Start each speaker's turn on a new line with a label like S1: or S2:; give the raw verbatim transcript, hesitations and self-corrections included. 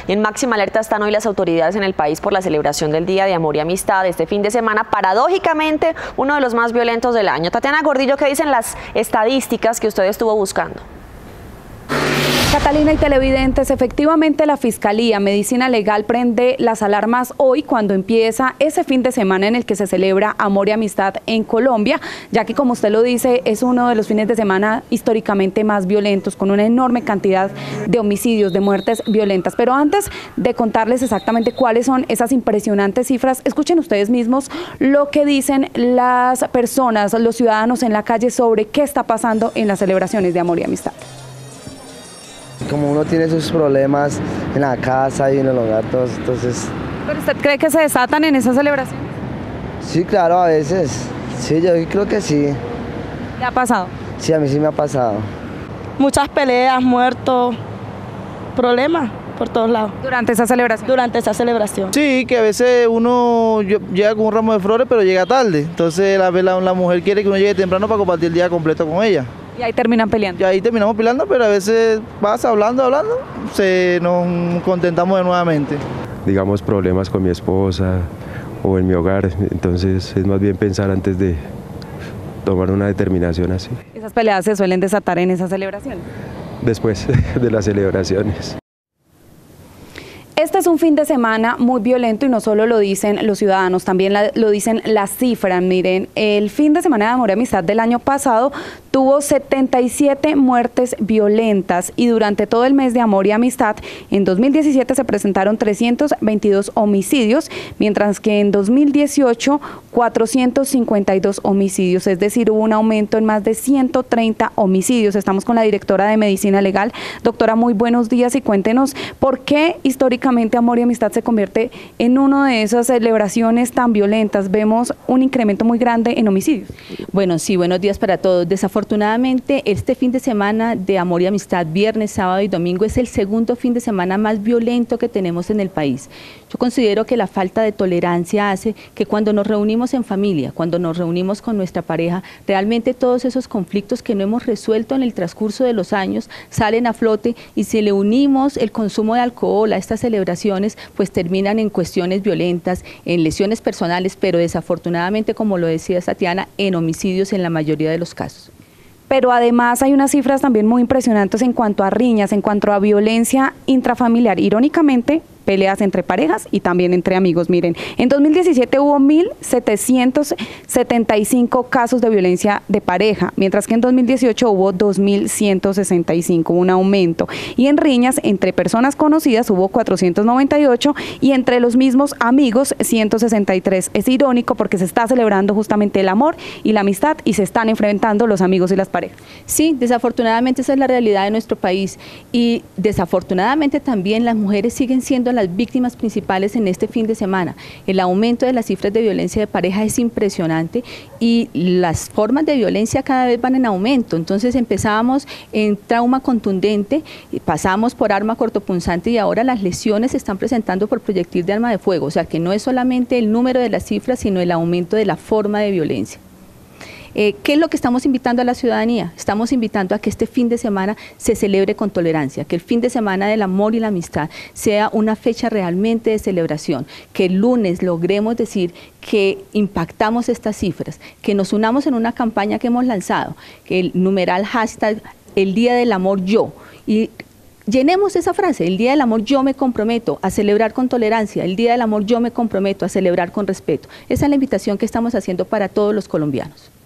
S1: Y en máxima alerta están hoy las autoridades en el país por la celebración del Día de Amor y Amistad este fin de semana, paradójicamente uno de los más violentos del año. Tatiana Gordillo, ¿qué dicen las estadísticas que usted estuvo buscando?
S2: Catalina y televidentes, efectivamente la Fiscalía Medicina Legal prende las alarmas hoy cuando empieza ese fin de semana en el que se celebra Amor y Amistad en Colombia, ya que, como usted lo dice, es uno de los fines de semana históricamente más violentos, con una enorme cantidad de homicidios, de muertes violentas. Pero antes de contarles exactamente cuáles son esas impresionantes cifras, escuchen ustedes mismos lo que dicen las personas, los ciudadanos en la calle sobre qué está pasando en las celebraciones de Amor y Amistad.
S3: Como uno tiene sus problemas en la casa y en el hogar, todos, entonces...
S2: ¿Pero usted cree que se desatan en esa celebración?
S3: Sí, claro, a veces. Sí, yo creo que sí.
S2: ¿Le ha pasado?
S3: Sí, a mí sí me ha pasado.
S4: Muchas peleas, muertos, problemas por todos lados.
S2: ¿Durante esa celebración?
S4: Durante esa celebración.
S5: Sí, que a veces uno llega con un ramo de flores, pero llega tarde. Entonces la, la, la mujer quiere que uno llegue temprano para compartir el día completo con ella.
S2: Y ahí terminan peleando.
S5: Y ahí terminamos peleando, pero a veces pasa hablando, hablando, se nos contentamos de nuevamente.
S6: Digamos, problemas con mi esposa o en mi hogar, entonces es más bien pensar antes de tomar una determinación así.
S2: ¿Esas peleas se suelen desatar en esa celebración?
S6: Después de las celebraciones.
S2: Este es un fin de semana muy violento y no solo lo dicen los ciudadanos, también la, lo dicen las cifras. Miren, el fin de semana de Amor y Amistad del año pasado tuvo setenta y siete muertes violentas y durante todo el mes de Amor y Amistad, en dos mil diecisiete se presentaron trescientos veintidós homicidios, mientras que en dos mil dieciocho cuatrocientos cincuenta y dos homicidios, es decir, hubo un aumento en más de ciento treinta homicidios. Estamos con la directora de Medicina Legal. Doctora, muy buenos días y cuéntenos por qué históricamente Amor y Amistad se convierte en una de esas celebraciones tan violentas. Vemos un incremento muy grande en homicidios.
S7: Bueno, sí, buenos días para todos. Desafortunadamente, este fin de semana de Amor y Amistad, viernes, sábado y domingo, es el segundo fin de semana más violento que tenemos en el país. Yo considero que la falta de tolerancia hace que cuando nos reunimos en familia, cuando nos reunimos con nuestra pareja, realmente todos esos conflictos que no hemos resuelto en el transcurso de los años salen a flote, y si le unimos el consumo de alcohol a estas celebraciones, pues terminan en cuestiones violentas, en lesiones personales, pero desafortunadamente, como lo decía Tatiana, en homicidios en la mayoría de los casos.
S2: Pero además hay unas cifras también muy impresionantes en cuanto a riñas, en cuanto a violencia intrafamiliar. Irónicamente, peleas entre parejas y también entre amigos. Miren, en dos mil diecisiete hubo mil setecientos setenta y cinco casos de violencia de pareja, mientras que en dos mil dieciocho hubo dos mil ciento sesenta y cinco, un aumento. Y en riñas entre personas conocidas hubo cuatrocientos noventa y ocho y entre los mismos amigos ciento sesenta y tres. Es irónico porque se está celebrando justamente el amor y la amistad y se están enfrentando los amigos y las parejas.
S7: Sí, desafortunadamente esa es la realidad de nuestro país, y desafortunadamente también las mujeres siguen siendo las víctimas principales en este fin de semana. El aumento de las cifras de violencia de pareja es impresionante y las formas de violencia cada vez van en aumento. Entonces empezábamos en trauma contundente, pasamos por arma cortopunzante y ahora las lesiones se están presentando por proyectil de arma de fuego. O sea que no es solamente el número de las cifras, sino el aumento de la forma de violencia. Eh, ¿Qué es lo que estamos invitando a la ciudadanía? Estamos invitando a que este fin de semana se celebre con tolerancia, que el fin de semana del amor y la amistad sea una fecha realmente de celebración, que el lunes logremos decir que impactamos estas cifras, que nos unamos en una campaña que hemos lanzado, que el numeral hashtag el Día del Amor Yo, y llenemos esa frase: el Día del Amor yo me comprometo a celebrar con tolerancia, el Día del Amor yo me comprometo a celebrar con respeto. Esa es la invitación que estamos haciendo para todos los colombianos.